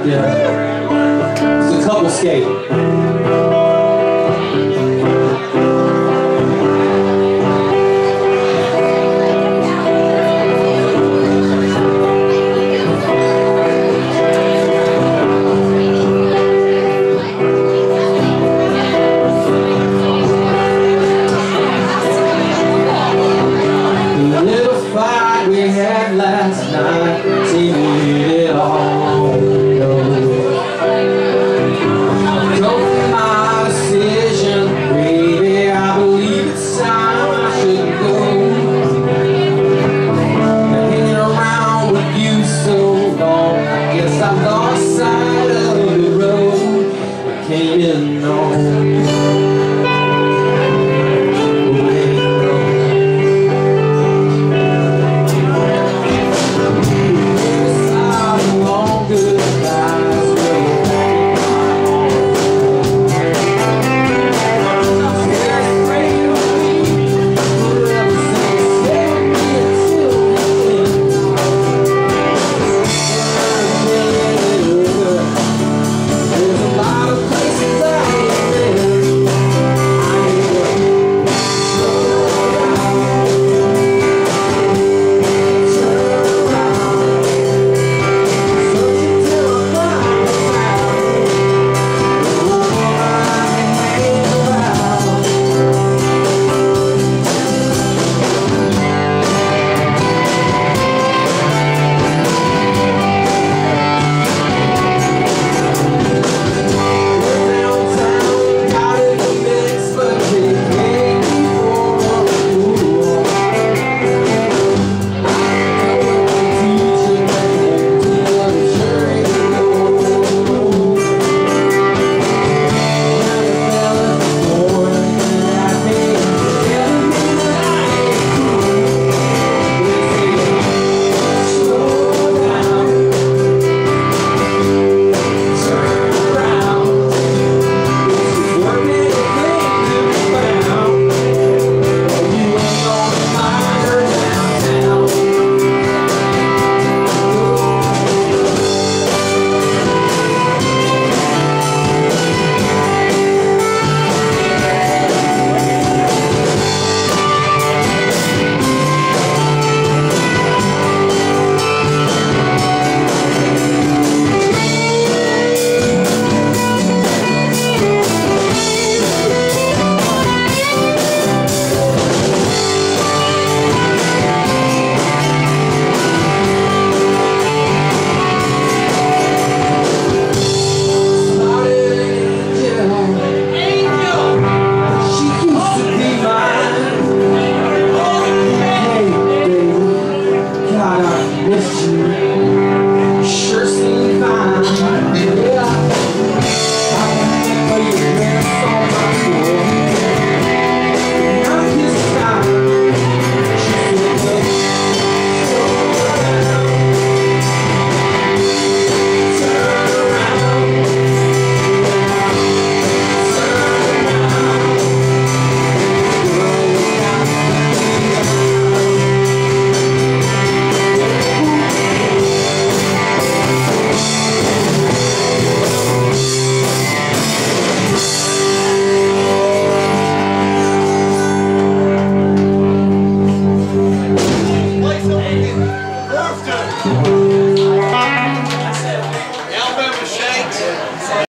Yeah. It's a couple skate. We had last night, see it all go. Don't be my decision, baby. I believe it's time I should go. Hanging around with you so long, I guess I lost sight of the road I came on. Sure seem fine. Yeah. I can tell you there's so much more. Not this time. She said, turn around. Play something.